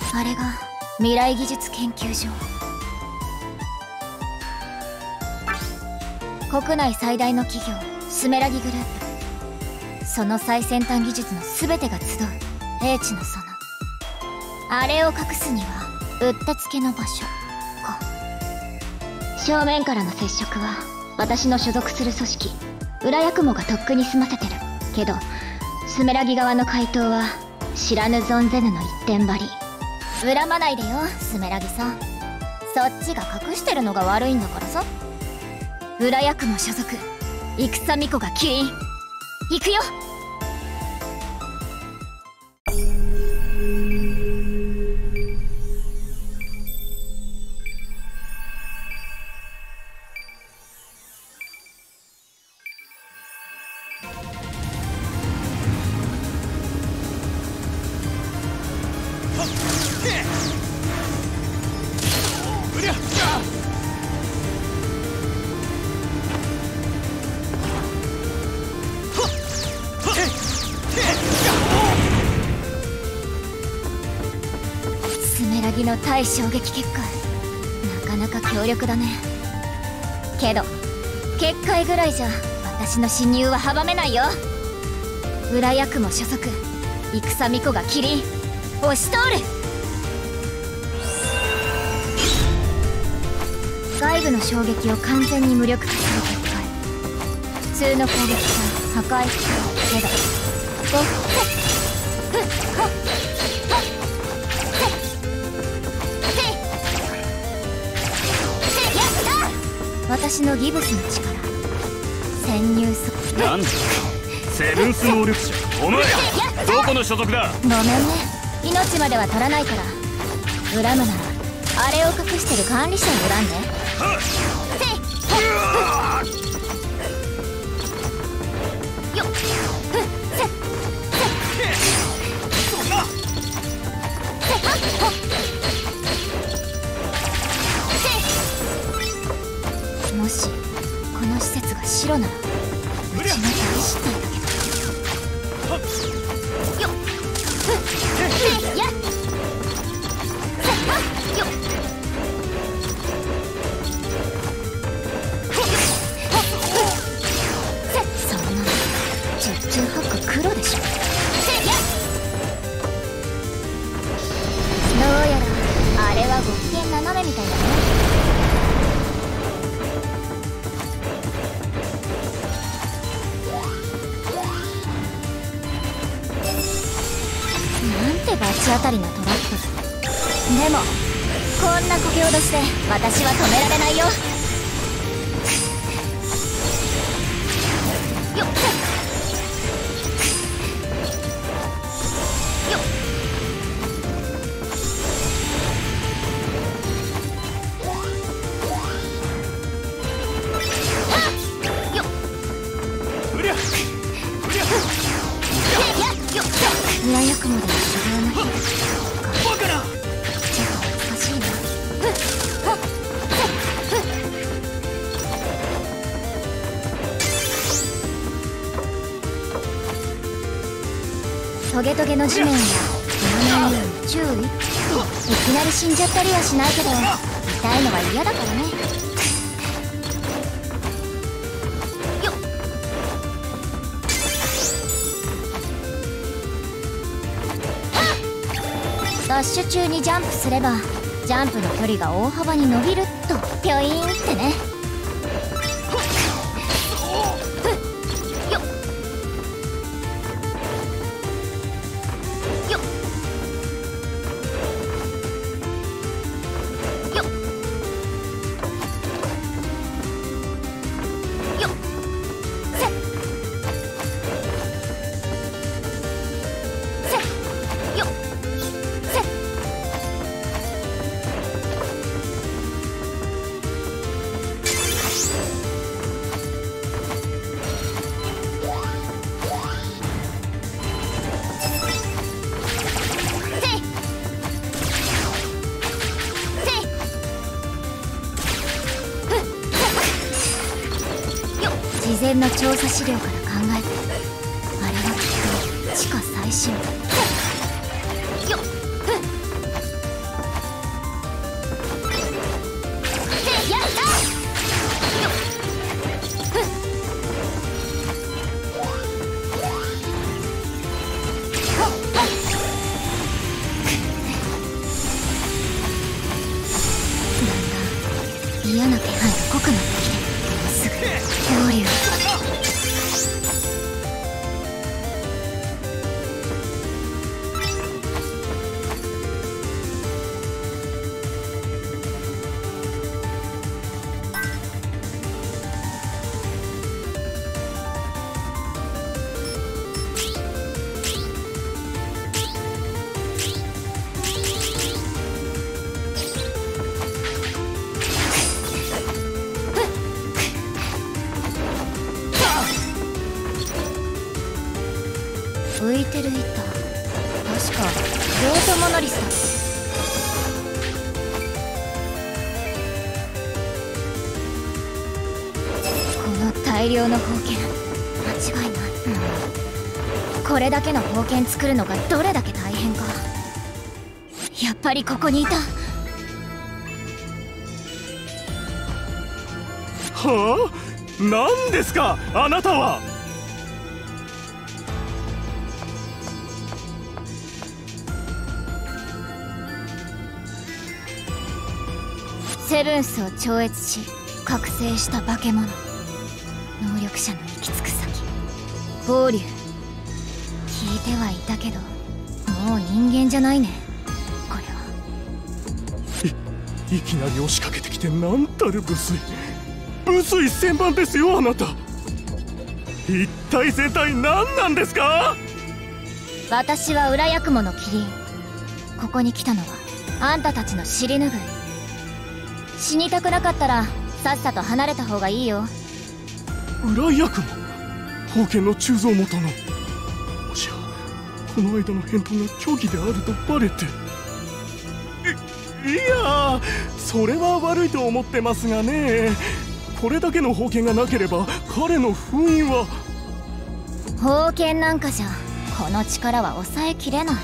あれが未来技術研究所。国内最大の企業スメラギグループ。その最先端技術の全てが集う英知の園。あれを隠すにはうってつけの場所か。正面からの接触は私の所属する組織裏八雲がとっくに済ませてるけど、スメラギ側の回答は知らぬ存ぜぬの一点張り。恨まないでよスメラギさん、そっちが隠してるのが悪いんだからさ。裏八雲所属戦巫女がキリン行くよ。スメラギの対衝撃結界、なかなか強力だね。けど結界ぐらいじゃ私の侵入は阻めないよ。裏八雲所属戦巫女がキリン押し通る。外部の衝撃を完全に無力化する結界。普通の攻撃か破壊不可けど私のギブスの力潜入速度。 なんだセブンス能力者、お前どこの所属だ。 ごめんね、命までは取らないから。恨むならあれを隠してる管理者を恨んで。よっもしこの施設が白ならうちの大失態だけど。よっやっよっそんなの十中八九黒でしょ。どうやらあれはご機嫌斜めみたいだね。罰当たりなトラップ。でもこんなこけ脅しで私は止められないよ。よっよっよっ裏八雲での修行の日か。ちょっと難しいな。トゲトゲの地面は踏まないように注意。いきなり死んじゃったりはしないけど痛いのは嫌だからね。ダッシュ中にジャンプすればジャンプの距離が大幅に伸びるっと。ピョイーンってね。よっよっよっよっせっせっよっ事前の調査資料から考えてあれはきっと地下最深部。よっ嫌な気配が濃くなってきて、もうすぐ恐竜。浮いてる板、確かロートモノリスだ。この大量の宝剣、間違いない、これだけの宝剣作るのがどれだけ大変か。やっぱりここにいた。 はあ、何ですかあなたは。 セブンスを超越し覚醒した化け物、能力者の行き着く先、暴竜。聞いてはいたけど、もう人間じゃないね、これは。 いきなり押しかけてきてなんたる無粋、無粋千番ですよあなた。一体全体何なんですか。 私は裏八雲のキリン。ここに来たのはあんたたちの尻拭い。死にたくなかったらさっさと離れた方がいいよ。 裏八雲、宝剣の鋳造元の。もしやこの間の返答が虚偽であるとバレて。いやー、それは悪いと思ってますがね。これだけの宝剣がなければ彼の封印は。 宝剣なんかじゃこの力は抑えきれない。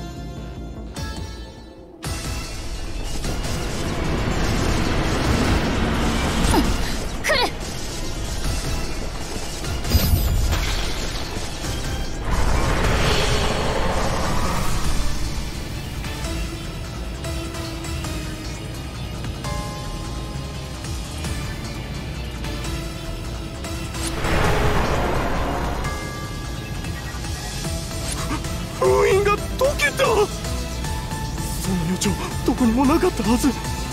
封印が解けた。そんな余剰どこにもなかったはず。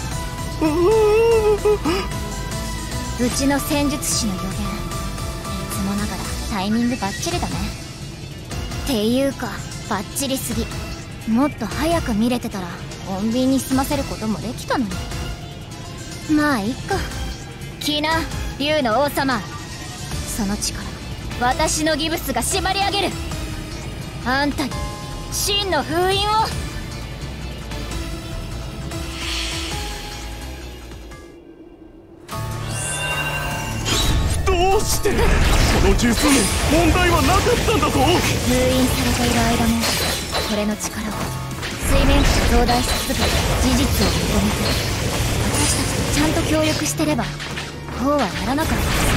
うちの戦術師の予言、いつもながらタイミングバッチリだね。っていうかバッチリすぎ。もっと早く見れてたら穏便に済ませることもできたのに。まあいっか。来な竜の王様、その力私のギブスが縛り上げる。あんたに真の封印を。 どうしてこの十数年問題はなかったんだと。 封印されている間もこれの力を水面下で増大し続けて事実を認めて、私たちとちゃんと協力してればこうはならなかった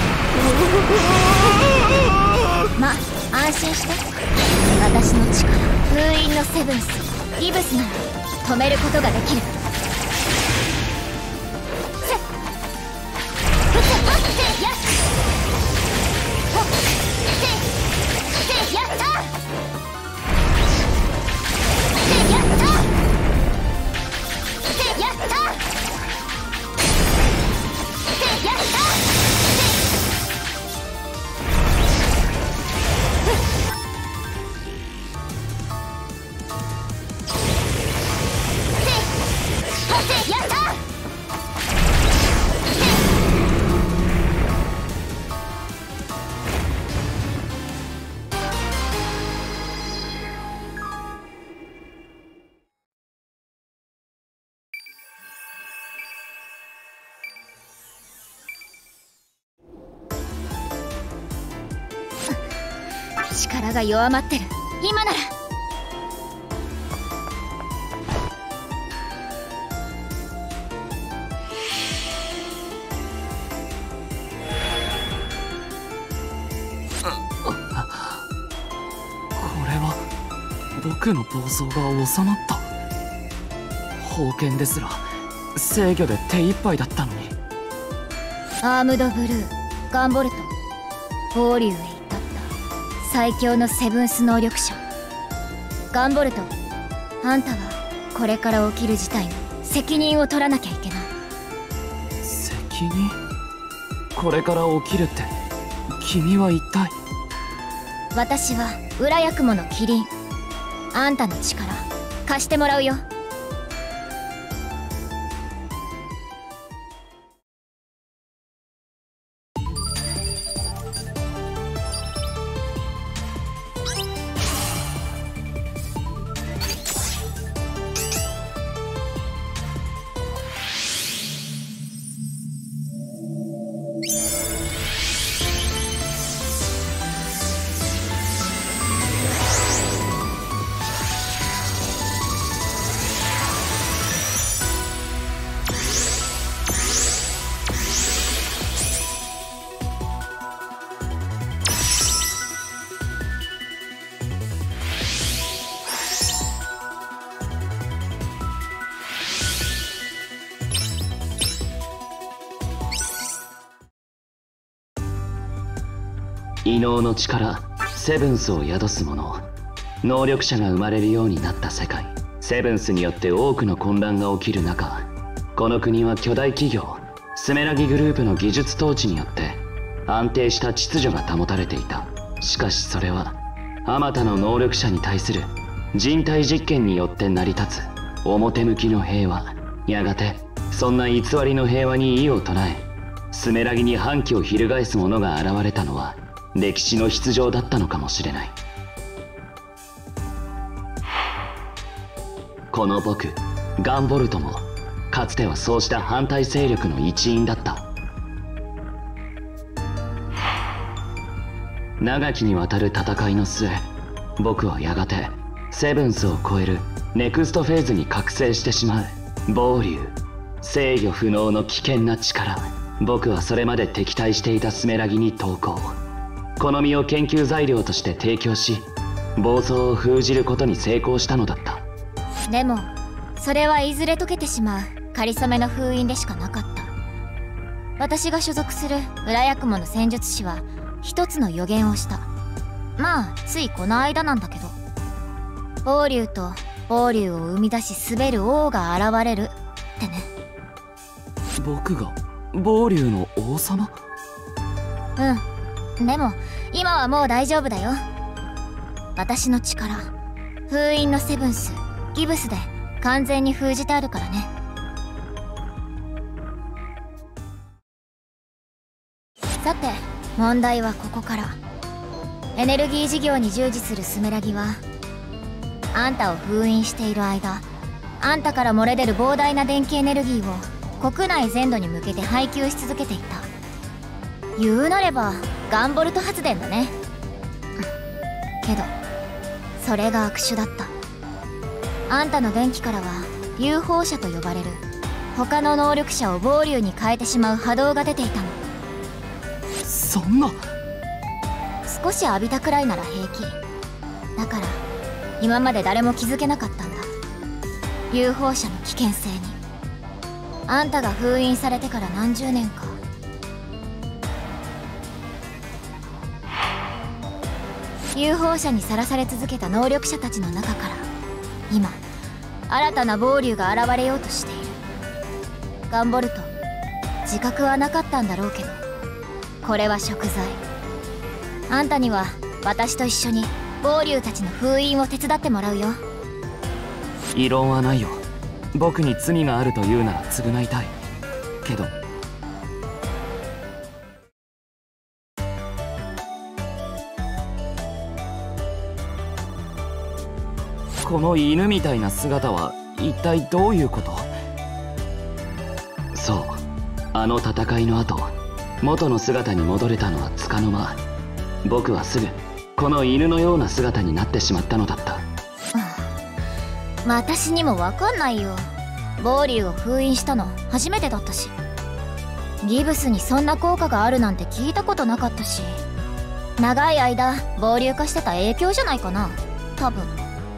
はず。ま、安心して。私の力、封印のセブンス、ギブスなら止めることができる。力が弱まってる。今なら。 これは僕の暴走が収まった。宝剣ですら制御で手一杯だったのに。 アームドブルー、ガンボルト、ボーリューへ至った最強のセブンス能力者。ガンボルト、あんたはこれから起きる事態の責任を取らなきゃいけない。 責任？これから起きるって君は一体？ 私は裏八雲のキリン。あんたの力貸してもらうよ。 異能の力、セブンスを宿す者、能力者が生まれるようになった世界。セブンスによって多くの混乱が起きる中、この国は巨大企業スメラギグループの技術統治によって安定した秩序が保たれていた。しかしそれはあまたの能力者に対する人体実験によって成り立つ表向きの平和。やがてそんな偽りの平和に異を唱え、スメラギに反旗を翻す者が現れたのは歴史の必要だったのかもしれない。この僕ガンボルトもかつてはそうした反対勢力の一員だった。長きにわたる戦いの末、僕はやがてセブンスを超えるネクストフェーズに覚醒してしまう暴竜、制御不能の危険な力。僕はそれまで敵対していたスメラギに投降、この身を研究材料として提供し、暴走を封じることに成功したのだった。 でもそれはいずれ解けてしまう仮初めの封印でしかなかった。私が所属する裏八雲の戦術師は一つの予言をした。まあついこの間なんだけど、暴竜と暴竜を生み出し滑る王が現れるってね。 僕が暴竜の王様？ でも今はもう大丈夫だよ。私の力、封印のセブンス、ギブスで完全に封じてあるからね。さて問題はここから。エネルギー事業に従事するスメラギはあんたを封印している間、あんたから漏れ出る膨大な電気エネルギーを国内全土に向けて配給し続けていた。言うなればガンボルト発電だね。けどそれが悪手だった。あんたの電気からは流放射と呼ばれる他の能力者を暴竜に変えてしまう波動が出ていたの。 そんな。 少し浴びたくらいなら平気だから今まで誰も気づけなかったんだ、流放射の危険性に。あんたが封印されてから何十年か、流放射にさらされ続けた能力者たちの中から今新たな暴竜が現れようとしている。ガンボルト、自覚はなかったんだろうけど、これは贖罪。あんたには私と一緒に暴竜たちの封印を手伝ってもらうよ。 異論はないよ。僕に罪があるというなら償いたいけど、この犬みたいな姿は一体どういうこと？ そう、あの戦いの後、元の姿に戻れたのはつかの間。僕はすぐこの犬のような姿になってしまったのだった。 私にもわかんないよ。暴竜を封印したの初めてだったし、ギブスにそんな効果があるなんて聞いたことなかったし、長い間暴竜化してた影響じゃないかな、多分。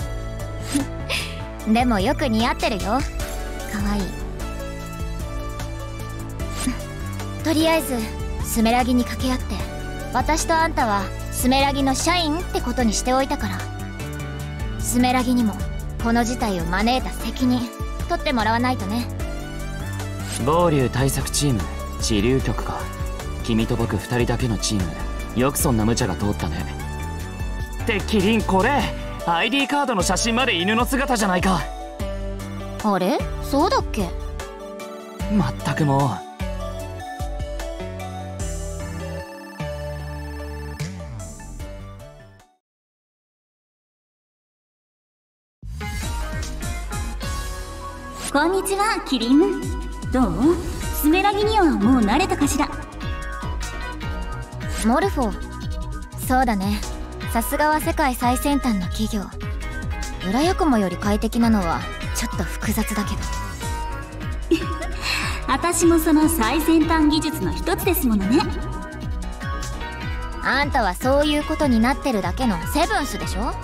でもよく似合ってるよ。かわいい。 とりあえずスメラギに掛け合って、私とあんたはスメラギの社員ってことにしておいたから、スメラギにもこの事態を招いた責任取ってもらわないとね。 暴竜対策チーム地流局か。君と僕2人だけのチーム、よくそんな無茶が通ったね。ってキリン、これ ID カードの写真まで犬の姿じゃないか。 あれ、そうだっけ。 まったくもう。こんにちは、キリン。どう？スメラギにはもう慣れたかしら。 モルフォー、そうだね。さすがは世界最先端の企業。裏ヤクモより快適なのはちょっと複雑だけど。 私もその最先端技術の一つですものね。 あんたはそういうことになってるだけのセブンスでしょ。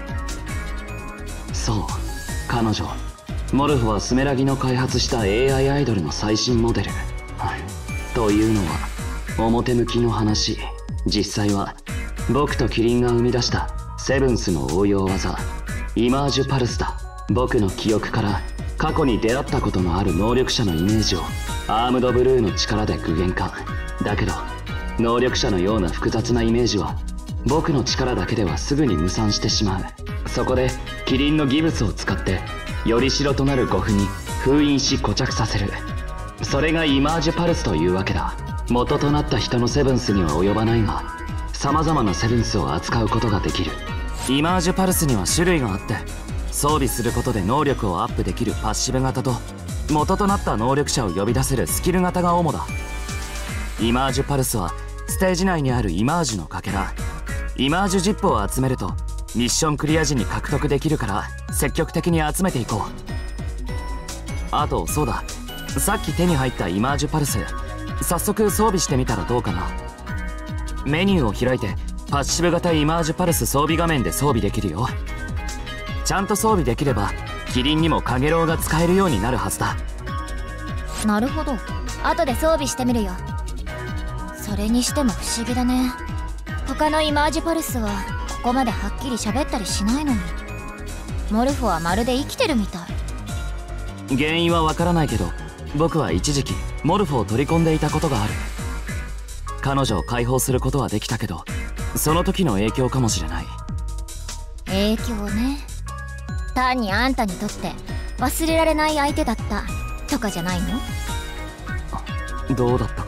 そう、彼女モルフはスメラギの開発した AI アイドルの最新モデル。というのは表向きの話、実際は僕とキリンが生み出したセブンスの応用技イマージュパルスだ。僕の記憶から過去に出会ったことのある能力者のイメージをアームドブルーの力で具現化。だけど能力者のような複雑なイメージは僕の力だけではすぐに無産してしまう。そこでキリンのギブスを使ってより代となる護符に封印し固着させる。それがイマージュパルスというわけだ。元となった人のセブンスには及ばないが、様々なセブンスを扱うことができる。 イマージュパルスには種類があって、装備することで能力をアップできるパッシブ型と、元となった能力者を呼び出せるスキル型が主だ。イマージュパルスはステージ内にあるイマージュのかけらイマージュジップを集めるとミッションクリア時に獲得できるから、積極的に集めていこう。あとそうだ、さっき手に入ったイマージュパルス、早速装備してみたらどうかな。メニューを開いてパッシブ型イマージュパルス装備画面で装備できるよ。ちゃんと装備できればキリンにもカゲロウが使えるようになるはずだ。 なるほど、後で装備してみるよ。それにしても不思議だね。他のイマージュパルスはここまではっきり喋ったりしないのに、モルフォはまるで生きてるみたい。 原因はわからないけど、僕は一時期モルフを取り込んでいたことがある。彼女を解放することはできたけど、その時の影響かもしれない。 影響ね。単にあんたにとって忘れられない相手だったとかじゃないの？ どうだったか